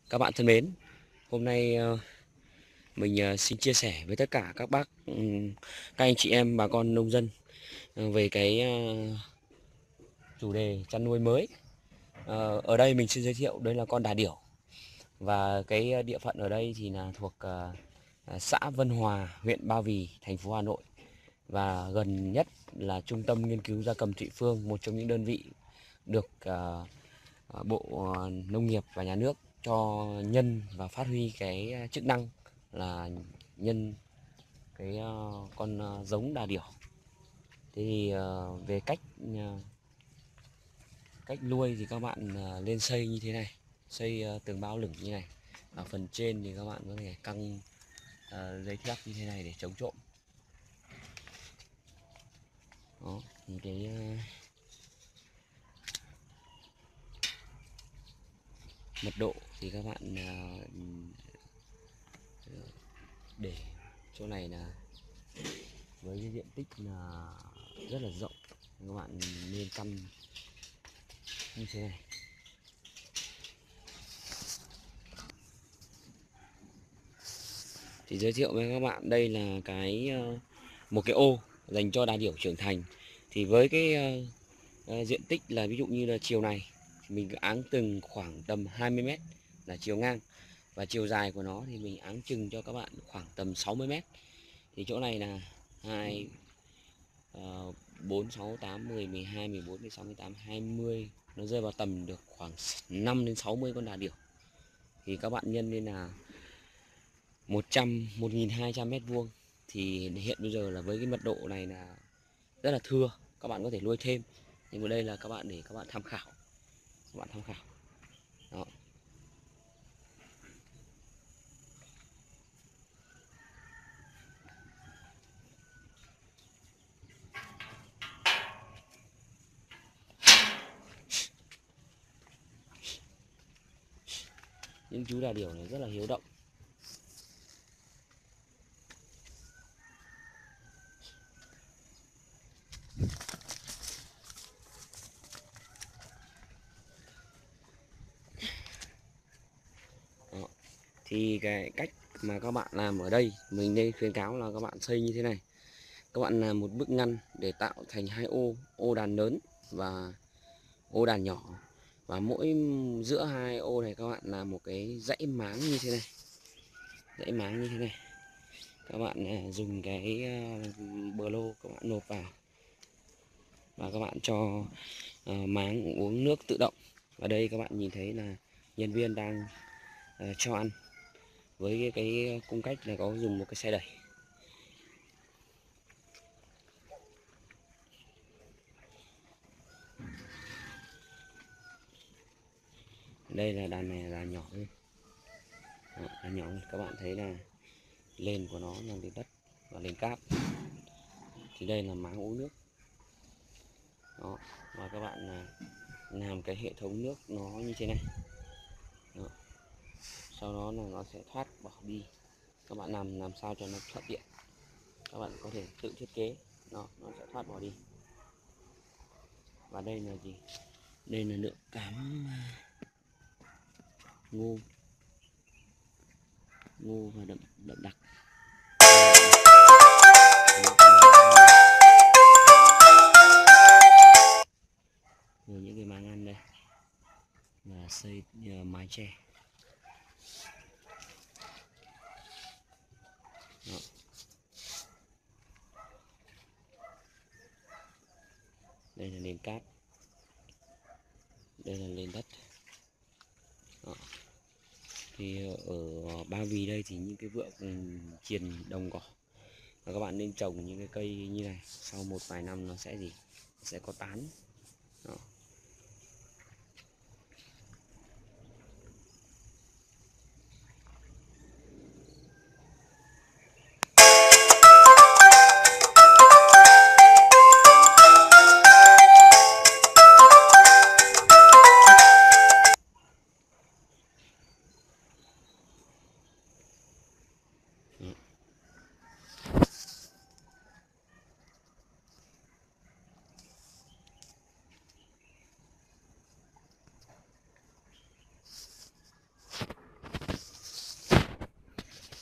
Các bạn thân mến, hôm nay mình xin chia sẻ với tất cả các bác, các anh chị em bà con nông dân về cái chủ đề chăn nuôi mới. Ở đây mình xin giới thiệu đây là con đà điểu, và cái địa phận ở đây thì là thuộc xã Vân Hòa, huyện Ba Vì, thành phố Hà Nội, và gần nhất là Trung tâm Nghiên cứu Gia cầm Thụy Phương, một trong những đơn vị được Bộ Nông nghiệp và Nhà nước cho nhân và phát huy cái chức năng là nhân cái con giống đà điểu. Thế thì về cách nuôi thì các bạn lên xây như thế này, xây tường bao lửng như này. Ở phần trên thì các bạn có thể căng dây thép như thế này để chống trộm. Đó, thì cái mật độ thì các bạn để chỗ này là với cái diện tích là rất là rộng, các bạn nên căn như thế này. Thì giới thiệu với các bạn đây là một cái ô dành cho đà điểu trưởng thành. Thì với cái diện tích là ví dụ như là chiều này thì mình áng từng khoảng tầm 20 mét là chiều ngang, và chiều dài của nó thì mình áng chừng cho các bạn khoảng tầm 60 mét. Thì chỗ này là 2 4 6 8 10 12 14 16 18 20, nó rơi vào tầm được khoảng 5 đến 60 con đà điểu. Thì các bạn nhân lên là 1.200 mét vuông. Thì hiện bây giờ là với cái mật độ này là rất là thưa, các bạn có thể nuôi thêm, nhưng mà đây là các bạn để các bạn tham khảo, đó. Những chú đà điểu này rất là hiếu động. Đó. Thì cái cách mà các bạn làm ở đây, mình nên khuyến cáo là các bạn xây như thế này. Các bạn làm một bức ngăn để tạo thành hai ô đàn lớn và ô đàn nhỏ, và mỗi giữa hai ô này các bạn làm một cái dãy máng như thế này. Các bạn dùng cái bờ lô các bạn nộp vào, và các bạn cho máng uống nước tự động. Ở đây các bạn nhìn thấy là nhân viên đang cho ăn, với cái cung cách là có dùng một cái xe đẩy. Đây là đàn này là nhỏ hơn. Đó, đàn nhỏ hơn. Các bạn thấy là lên của nó là lên đất và lên cát. Thì đây là máng uống nước. Đó, và các bạn làm cái hệ thống nước nó như thế này. Đó. Sau đó là nó sẽ thoát bỏ đi. Các bạn làm sao cho nó thuận tiện, các bạn có thể tự thiết kế. Nó sẽ thoát bỏ đi. Và đây là gì? Đây là lượng cám ngô và đậm đặc. Rồi những cái máng ăn đây là xây mái che. Đó. Đây là nền cát, đây là nền đất. Đó. Thì ở Ba Vì đây thì những cái vựa triền đồng cỏ, và các bạn nên trồng những cái cây như này, sau một vài năm nó sẽ có tán. Đó.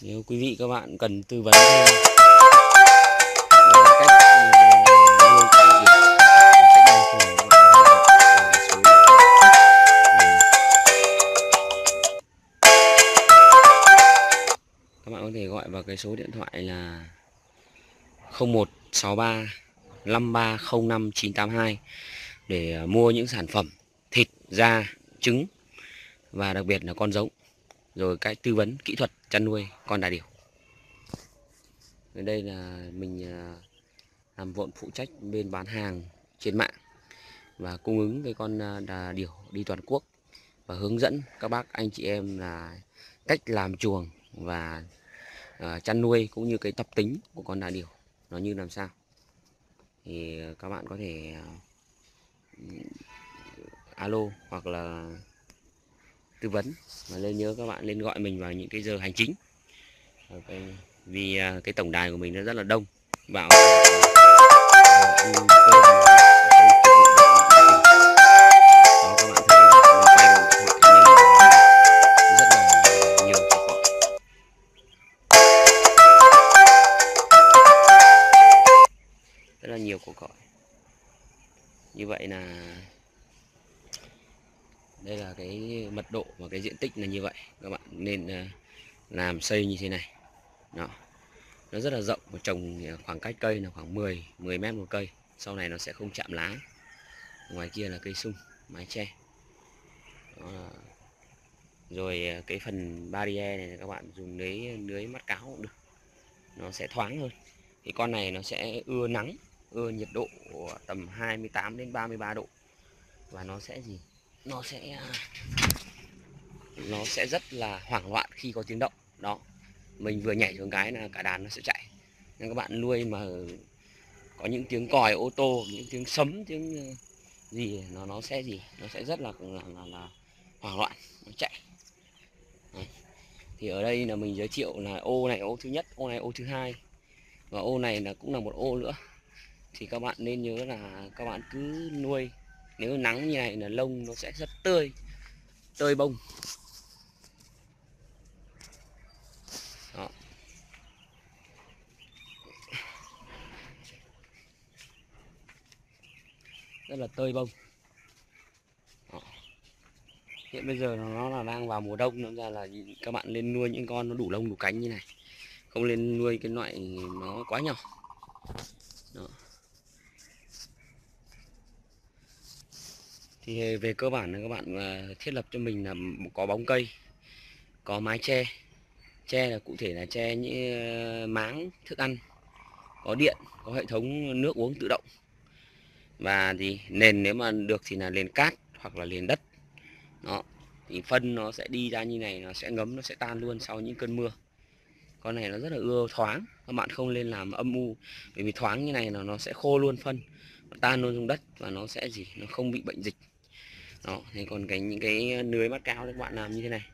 Nếu quý vị các bạn cần tư vấn thêm về cách nuôi con vịt và cách làm chuồng, các bạn có thể gọi vào cái số điện thoại là 0163 5305 982 để mua những sản phẩm thịt, da, trứng và đặc biệt là con giống, rồi cách tư vấn kỹ thuật chăn nuôi con đà điểu. Ở đây là mình làm vộn phụ trách bên bán hàng trên mạng và cung ứng cái con đà điểu đi toàn quốc và hướng dẫn các bác anh chị em là cách làm chuồng và chăn nuôi cũng như cái tập tính của con đà điểu nó như làm sao. Thì các bạn có thể alo hoặc là tư vấn, và nên nhớ các bạn nên gọi mình vào những cái giờ hành chính. Vì cái tổng đài của mình nó rất là đông, vào ăn cơm không phục vụ được các bạn nhiệt tình. Đó, các bạn thấy mình quay bằng điện thoại nhưng rất là nhiều cuộc gọi, rất là nhiều cuộc gọi. Như vậy là đây là cái mật độ và cái diện tích là như vậy. Các bạn nên làm xây như thế này. Đó, nó rất là rộng và trồng khoảng cách cây là khoảng 10 mét một cây. Sau này nó sẽ không chạm lá. Ngoài kia là cây sung, mái che. Đó. Rồi cái phần barrier này các bạn dùng lưới mắt cáo cũng được, nó sẽ thoáng hơn. Thì con này nó sẽ ưa nắng, ưa nhiệt độ tầm 28 đến 33 độ, và nó sẽ gì, nó sẽ rất là hoảng loạn khi có tiếng động. Đó, mình vừa nhảy xuống cái là cả đàn nó sẽ chạy. Nên các bạn nuôi mà có những tiếng còi ô tô, những tiếng sấm, tiếng gì nó sẽ rất là hoảng loạn, nó chạy. Đấy. Thì ở đây là mình giới thiệu là ô này ô thứ nhất, ô này ô thứ hai, và ô này là cũng là một ô nữa. Thì các bạn nên nhớ là các bạn cứ nuôi, nếu nắng như này là lông nó sẽ rất tơi bông. Đó. Rất là tơi bông. Đó. Hiện bây giờ nó là đang vào mùa đông, nên ra là các bạn nên nuôi những con nó đủ lông đủ cánh như này, không nên nuôi cái loại nó quá nhỏ. Đó. Thì về cơ bản là các bạn thiết lập cho mình là có bóng cây, có mái che. Che là cụ thể là che những máng thức ăn, có điện, có hệ thống nước uống tự động, và thì nền nếu mà được thì là nền cát hoặc là nền đất. Đó, thì phân nó sẽ đi ra như này, nó sẽ ngấm, nó sẽ tan luôn sau những cơn mưa. Con này nó rất là ưa thoáng, các bạn không nên làm âm u, bởi vì thoáng như này là nó sẽ khô luôn phân, nó tan luôn trong đất và nó sẽ nó không bị bệnh dịch. Đó, thì còn những cái lưới mắt cao thì các bạn làm như thế này.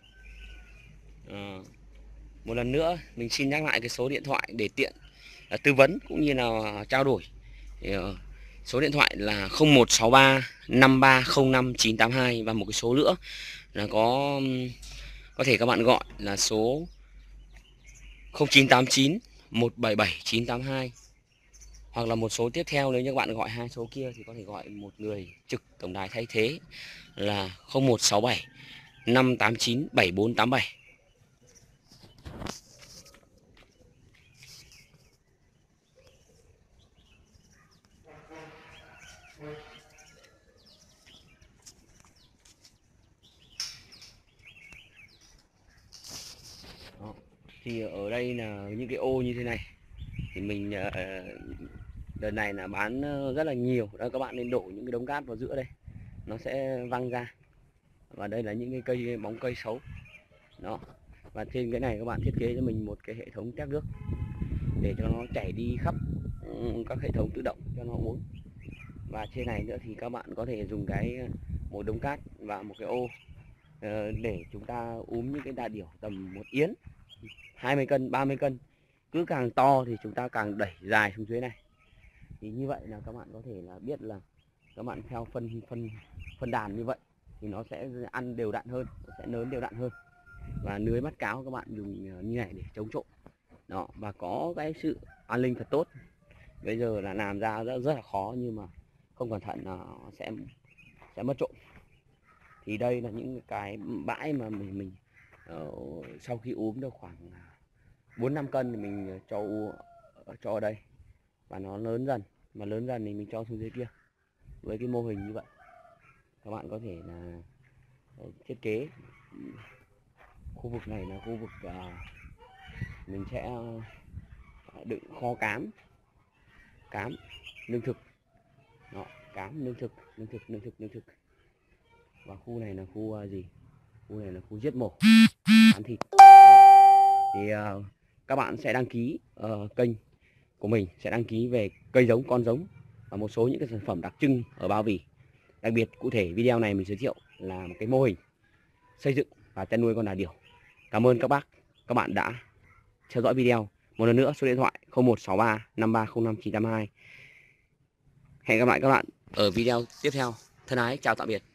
Một lần nữa mình xin nhắc lại cái số điện thoại để tiện tư vấn cũng như là trao đổi. Thì, số điện thoại là 0163 5305 982, và một cái số nữa là có thể các bạn gọi là số 0989 177 982, hoặc là một số tiếp theo. Nếu như các bạn gọi hai số kia thì có thể gọi một người trực tổng đài thay thế là 0167 589 7487. Đó. Thì ở đây là những cái ô như thế này thì mình đợt này là bán rất là nhiều. Đó, các bạn nên đổ những cái đống cát vào giữa đây, nó sẽ văng ra. Và đây là những cái cây bóng cây xấu. Đó, và trên cái này các bạn thiết kế cho mình một cái hệ thống tét nước để cho nó chảy đi khắp các hệ thống tự động cho nó uống. Và trên này nữa thì các bạn có thể dùng một đống cát và một cái ô để chúng ta những cái đà điểu tầm 1 yến, 20 cân, 30 cân. Cứ càng to thì chúng ta càng đẩy dài xuống dưới này. Thì như vậy là các bạn có thể là biết là các bạn theo phân đàn như vậy thì nó sẽ ăn đều đặn hơn, nó sẽ lớn đều đặn hơn. và lưới mắt cáo các bạn dùng như này để chống trộm đó, và có cái sự an ninh thật tốt. Bây giờ là làm ra rất là khó, nhưng mà không cẩn thận là sẽ mất trộm. Thì đây là những cái bãi mà mình sau khi úm được khoảng 4-5 cân thì mình cho ở đây, và nó lớn dần, mà lớn dần thì mình cho xuống dưới kia. Với cái mô hình như vậy các bạn có thể là thiết kế khu vực này là khu vực mình sẽ đựng kho cám lương thực đó, cám lương thực. Và khu này là khu gì, khu này là khu giết mổ bán thịt đó. Thì các bạn sẽ đăng ký kênh của mình sẽ đăng ký về cây giống, con giống và một số những cái sản phẩm đặc trưng ở Ba Vì. Đặc biệt cụ thể video này mình giới thiệu là một cái mô hình xây dựng và chăn nuôi con đà điểu. Cảm ơn các bạn đã theo dõi video. Một lần nữa, số điện thoại 0163 5305 982. Hẹn gặp lại các bạn ở video tiếp theo. Thân ái chào tạm biệt.